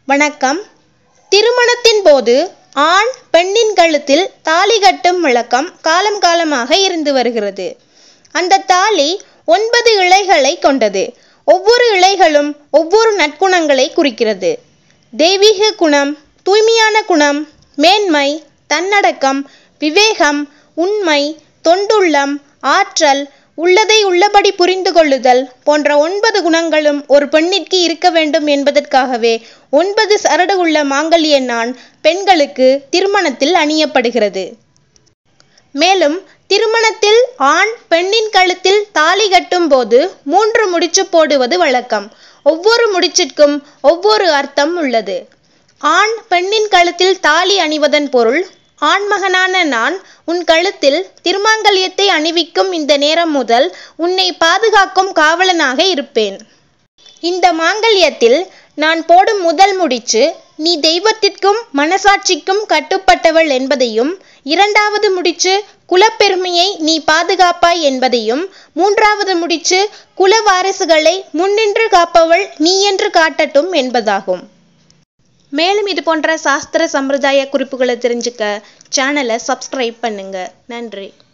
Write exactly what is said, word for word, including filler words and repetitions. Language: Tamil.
வணக்கம். திருமணத்தின் போது ஆண் பெண்ணின் கழுத்தில் தாலி கட்டும் வழக்கம் காலம் காலமாக இருந்து வருகிறது. அந்த தாலி ஒன்பது இழைகளை கொண்டது. ஒவ்வொரு இழைகளும் ஒவ்வொரு நற்குணங்களை குறிக்கிறது. தெய்வீக குணம், தூய்மையான குணம், மேன்மை, தன்னடக்கம், விவேகம், உண்மை, தொண்டுள்ளம், ஆற்றல், உள்ளதை உள்ளபடி புரிந்து கொள்ளுதல் போன்ற ஒன்பது குணங்களும் ஒரு பெண்ணிற்கு இருக்க வேண்டும் என்பதற்காகவே ஒன்பது சரடு உள்ள மாங்கல்ய நாண் பெண்களுக்கு திருமணத்தில் அணியப்படுகிறது. மேலும் திருமணத்தில் ஆண் பெண்ணின் கழுத்தில் தாலி கட்டும் போது மூன்று முடிச்சு போடுவது வழக்கம். ஒவ்வொரு முடிச்சிற்கும் ஒவ்வொரு அர்த்தம் உள்ளது. ஆண் பெண்ணின் கழுத்தில் தாலி அணிவதன் பொருள், ஆண்மகனான நான் உன் கழுத்தில் திருமாங்கல்யத்தை அணிவிக்கும் இந்த நேரம் முதல் உன்னை பாதுகாக்கும் காவலனாக இருப்பேன். இந்த மாங்கல்யத்தில் நான் போடும் முதல் முடிச்சு நீ தெய்வத்திற்கும் மனசாட்சிக்கும் கட்டுப்பட்டவள் என்பதையும், இரண்டாவது முடிச்சு குலப்பெருமையை நீ பாதுகாப்பாய் என்பதையும், மூன்றாவது முடிச்சு குல வாரிசுகளை முன்னின்று காப்பவள் நீ என்று காட்டட்டும் என்பதாகும். மேலும் இது போன்ற சாஸ்திர சம்பிரதாய குறிப்புகளை தெரிஞ்சுக்க சேனலை சப்ஸ்கிரைப் பண்ணுங்க. நன்றி.